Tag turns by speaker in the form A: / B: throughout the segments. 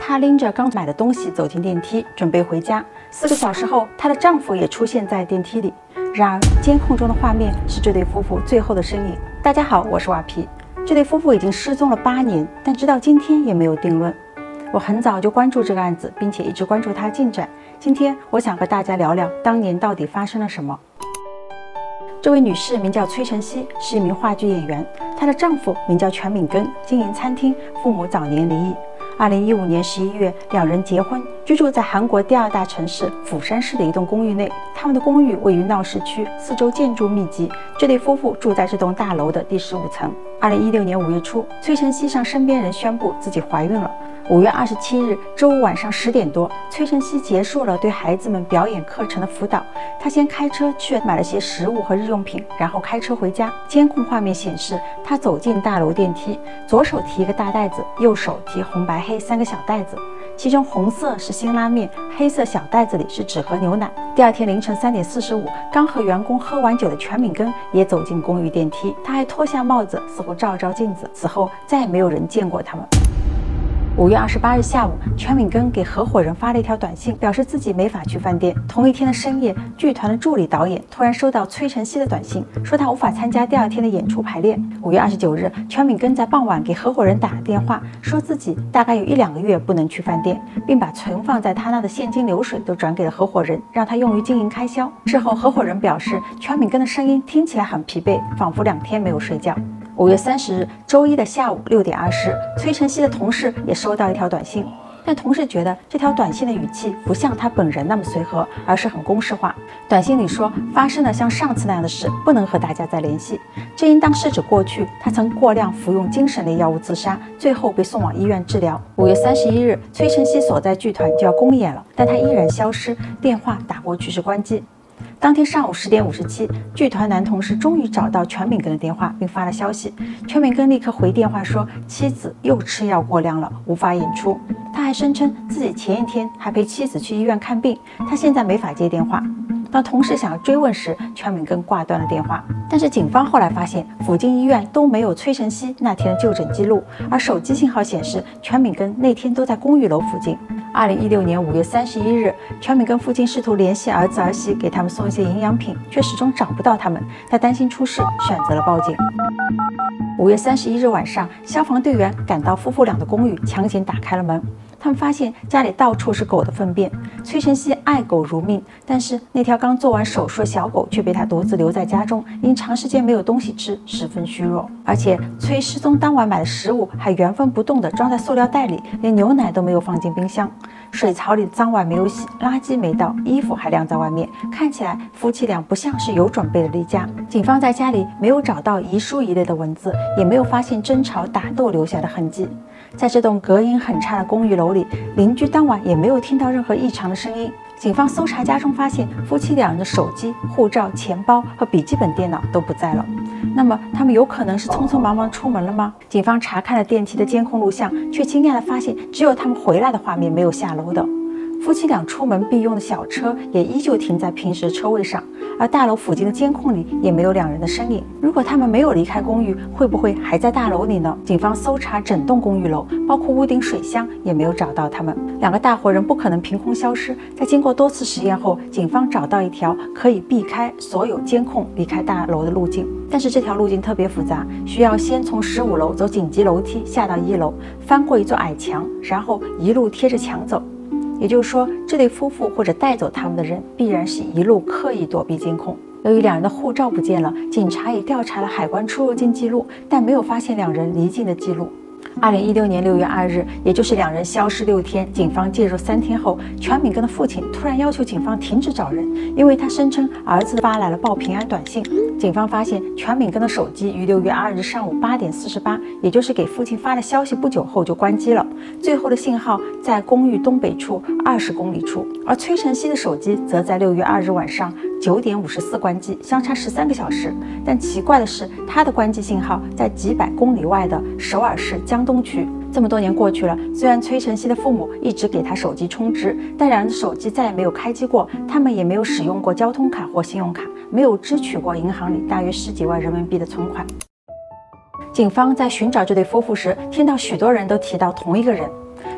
A: 她拎着刚买的东西走进电梯，准备回家。4个小时后，她的丈夫也出现在电梯里。然而，监控中的画面是这对夫妇最后的身影。大家好，我是瓦皮。这对夫妇已经失踪了8年，但直到今天也没有定论。我很早就关注这个案子，并且一直关注它进展。今天，我想和大家聊聊当年到底发生了什么。这位女士名叫崔晨曦，是一名话剧演员。她的丈夫名叫全敏根，经营餐厅，父母早年离异。2015年11月，两人结婚，居住在韩国第2大城市釜山市的一栋公寓内。他们的公寓位于闹市区，四周建筑密集。这对夫妇住在这栋大楼的第15层。2016年5月初，崔晨曦向身边人宣布自己怀孕了。5月27日周五晚上10点多，崔晨曦结束了对孩子们表演课程的辅导。她先开车去买了些食物和日用品，然后开车回家。监控画面显示，她走进大楼电梯，左手提一个大袋子，右手提红白黑3个小袋子，其中红色是辛拉面，黑色小袋子里是纸盒牛奶。第二天凌晨3点45，刚和员工喝完酒的全敏根也走进公寓电梯，他还脱下帽子，似乎照镜子。此后再也没有人见过他们。5月28日下午，全敏根给合伙人发了一条短信，表示自己没法去饭店。同一天的深夜，剧团的助理导演突然收到崔晨曦的短信，说他无法参加第2天的演出排练。5月29日，全敏根在傍晚给合伙人打了电话，说自己大概有1-2个月不能去饭店，并把存放在他那的现金流水都转给了合伙人，让他用于经营开销。事后，合伙人表示，全敏根的声音听起来很疲惫，仿佛2天没有睡觉。5月30日周一的下午6点20，崔晨曦的同事也收到一条短信，但同事觉得这条短信的语气不像他本人那么随和，而是很公式化。短信里说，发生了像上次那样的事，不能和大家再联系。这应当是指过去他曾过量服用精神类药物自杀，最后被送往医院治疗。5月31日，崔晨曦所在剧团就要公演了，但他依然消失，电话打过去是关机。当天上午10点57，剧团男同事终于找到全敏根的电话，并发了消息。全敏根立刻回电话说，妻子又吃药过量了，无法演出。他还声称自己前一天还陪妻子去医院看病，他现在没法接电话。当同事想要追问时，全敏根挂断了电话。但是警方后来发现，附近医院都没有崔晨曦那天的就诊记录，而手机信号显示全敏根那天都在公寓楼附近。2016年5月31日，全敏根父亲试图联系儿子儿媳，给他们送一些营养品，却始终找不到他们。他担心出事，选择了报警。5月31日晚上，消防队员赶到夫妇俩的公寓，强行打开了门。他们发现家里到处是狗的粪便。崔晨曦爱狗如命，但是那条刚做完手术的小狗却被他独自留在家中，因长时间没有东西吃，十分虚弱。而且崔失踪当晚买的食物还原封不动地装在塑料袋里，连牛奶都没有放进冰箱。水槽里的脏碗没有洗，垃圾没倒，衣服还晾在外面，看起来夫妻俩不像是有准备的离家。警方在家里没有找到遗书一类的文字，也没有发现争吵打斗留下的痕迹。在这栋隔音很差的公寓楼里，邻居当晚也没有听到任何异常的声音。警方搜查家中发现，夫妻2人的手机、护照、钱包和笔记本电脑都不在了。那么，他们有可能是匆匆忙忙出门了吗？警方查看了电梯的监控录像，却惊讶地发现，只有他们回来的画面，没有下楼的。夫妻俩出门必用的小车也依旧停在平时的车位上，而大楼附近的监控里也没有2人的身影。如果他们没有离开公寓，会不会还在大楼里呢？警方搜查整栋公寓楼，包括屋顶水箱，也没有找到他们。2个大活人不可能凭空消失。在经过多次实验后，警方找到一条可以避开所有监控离开大楼的路径，但是这条路径特别复杂，需要先从15楼走紧急楼梯下到1楼，翻过一座矮墙，然后一路贴着墙走。也就是说，这对夫妇或者带走他们的人必然是一路刻意躲避监控。由于2人的护照不见了，警察也调查了海关出入境记录，但没有发现2人离境的记录。2016年6月2日，也就是2人消失6天，警方介入3天后，全敏根的父亲突然要求警方停止找人，因为他声称儿子发来了报平安短信。警方发现全敏根的手机于6月2日上午8点48，也就是给父亲发了消息不久后就关机了，最后的信号在公寓东北处20公里处。而崔晨曦的手机则在6月2日晚上9点54关机，相差13个小时。但奇怪的是，他的关机信号在几百公里外的首尔市江东区。这么多年过去了，虽然崔晨曦的父母一直给他手机充值，但2人的手机再也没有开机过，他们也没有使用过交通卡或信用卡，没有支取过银行里大约10几万人民币的存款。警方在寻找这对夫妇时，听到许多人都提到同一个人。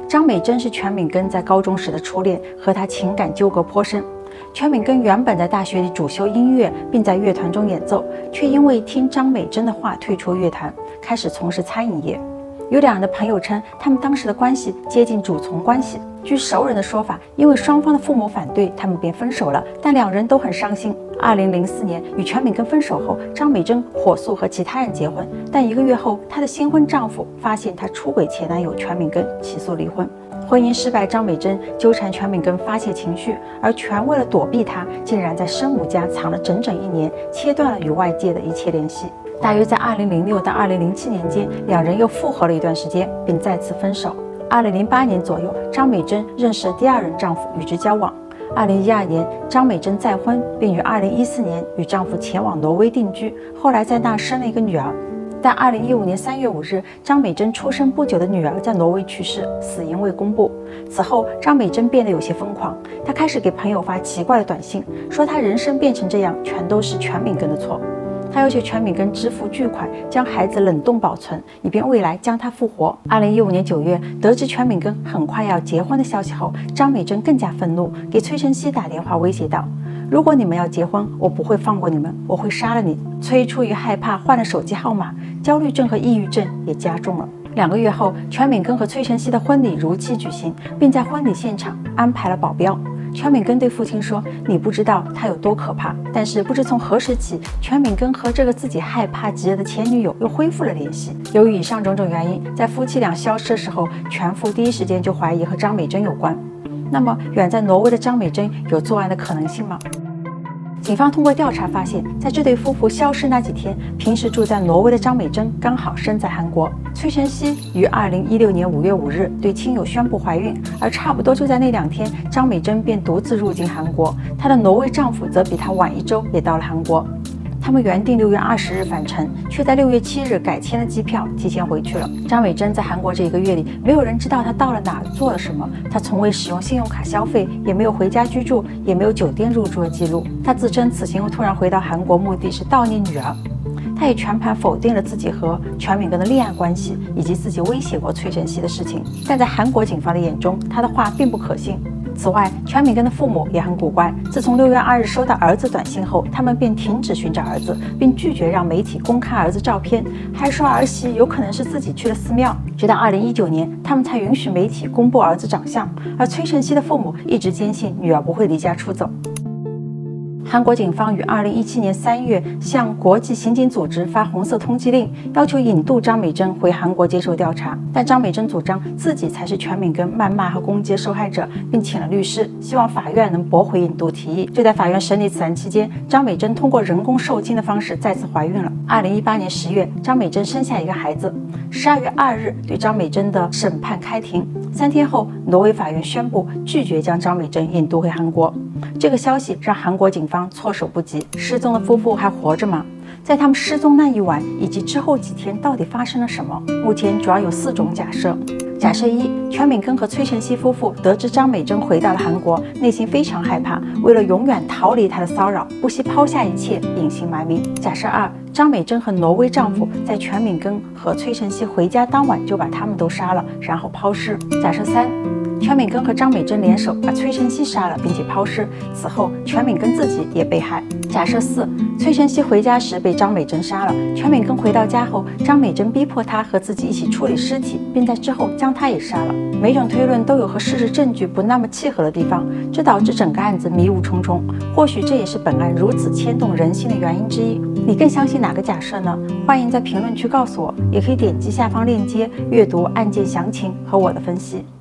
A: 张美珍是全敏根在高中时的初恋，和她情感纠葛颇深。全敏根原本在大学里主修音乐，并在乐团中演奏，却因为听张美珍的话退出乐团，开始从事餐饮业。有两人的朋友称，他们当时的关系接近主从关系。据熟人的说法，因为双方的父母反对，他们便分手了，但两人都很伤心。2004年与全敏根分手后，张美珍火速和其他人结婚，但1个月后，她的新婚丈夫发现她出轨前男友全敏根，起诉离婚。婚姻失败，张美珍纠缠全敏根发泄情绪，而全为了躲避她，竟然在生母家藏了整整1年，切断了与外界的一切联系。大约在2006到2007年间，两人又复合了一段时间，并再次分手。2008年左右，张美珍认识了第2任丈夫，与之交往。2012年，张美珍再婚，并于2014年与丈夫前往挪威定居，后来在那生了一个女儿。但2015年3月5日，张美珍出生不久的女儿在挪威去世，死因未公布。此后，张美珍变得有些疯狂，她开始给朋友发奇怪的短信，说她人生变成这样，全都是全敏根的错。他要求全敏根支付巨款，将孩子冷冻保存，以便未来将他复活。2015年9月，得知全敏根很快要结婚的消息后，张美珍更加愤怒，给崔晨曦打电话威胁道：“如果你们要结婚，我不会放过你们，我会杀了你。”崔出于害怕换了手机号码，焦虑症和抑郁症也加重了。2个月后，全敏根和崔晨曦的婚礼如期举行，并在婚礼现场安排了保镖。全敏根对父亲说：“你不知道他有多可怕。”但是不知从何时起，全敏根和这个自己害怕极了的前女友又恢复了联系。由于以上种种原因，在夫妻俩消失的时候，全父第一时间就怀疑和张美珍有关。那么，远在挪威的张美珍有作案的可能性吗？警方通过调查发现，在这对夫妇消失那几天，平时住在挪威的张美珍刚好身在韩国。崔晨曦于2016年5月5日对亲友宣布怀孕，而差不多就在那2天，张美珍便独自入境韩国，她的挪威丈夫则比她晚1周也到了韩国。他们原定6月20日返程，却在6月7日改签了机票，提前回去了。张美珍在韩国这1个月里，没有人知道她到了哪，做了什么。她从未使用信用卡消费，也没有回家居住，也没有酒店入住的记录。她自称此行突然回到韩国，目的是悼念女儿。她也全盘否定了自己和全敏根的恋爱关系，以及自己威胁过崔晨曦的事情。但在韩国警方的眼中，她的话并不可信。此外，全敏根的父母也很古怪。自从6月2日收到儿子短信后，他们便停止寻找儿子，并拒绝让媒体公开儿子照片，还说儿媳有可能是自己去了寺庙。直到2019年，他们才允许媒体公布儿子长相。而崔晨曦的父母一直坚信女儿不会离家出走。韩国警方于2017年3月向国际刑警组织发红色通缉令，要求引渡张美珍回韩国接受调查。但张美珍主张自己才是全敏根谩骂和攻击的受害者，并请了律师，希望法院能驳回引渡提议。就在法院审理此案期间，张美珍通过人工受精的方式再次怀孕了。2018年10月，张美珍生下一个孩子。12月2日，对张美珍的审判开庭。3天后，挪威法院宣布拒绝将张美珍引渡回韩国。这个消息让韩国警方措手不及。失踪的夫妇还活着吗？在他们失踪那一晚以及之后几天，到底发生了什么？目前主要有4种假设。假设1，全敏根和崔晨曦夫妇得知张美珍回到了韩国，内心非常害怕，为了永远逃离她的骚扰，不惜抛下一切，隐姓埋名。假设2，张美珍和挪威丈夫在全敏根和崔晨曦回家当晚就把他们都杀了，然后抛尸。假设3，全敏根和张美珍联手把崔晨曦杀了，并且抛尸，此后全敏根自己也被害。假设4，崔晨曦回家时被张美珍杀了，全敏根回到家后，张美珍逼迫他和自己一起处理尸体，并在之后将他也杀了。每种推论都有和事实证据不那么契合的地方，这导致整个案子迷雾重重。或许这也是本案如此牵动人心的原因之一。你更相信哪个假设呢？欢迎在评论区告诉我，也可以点击下方链接阅读案件详情和我的分析。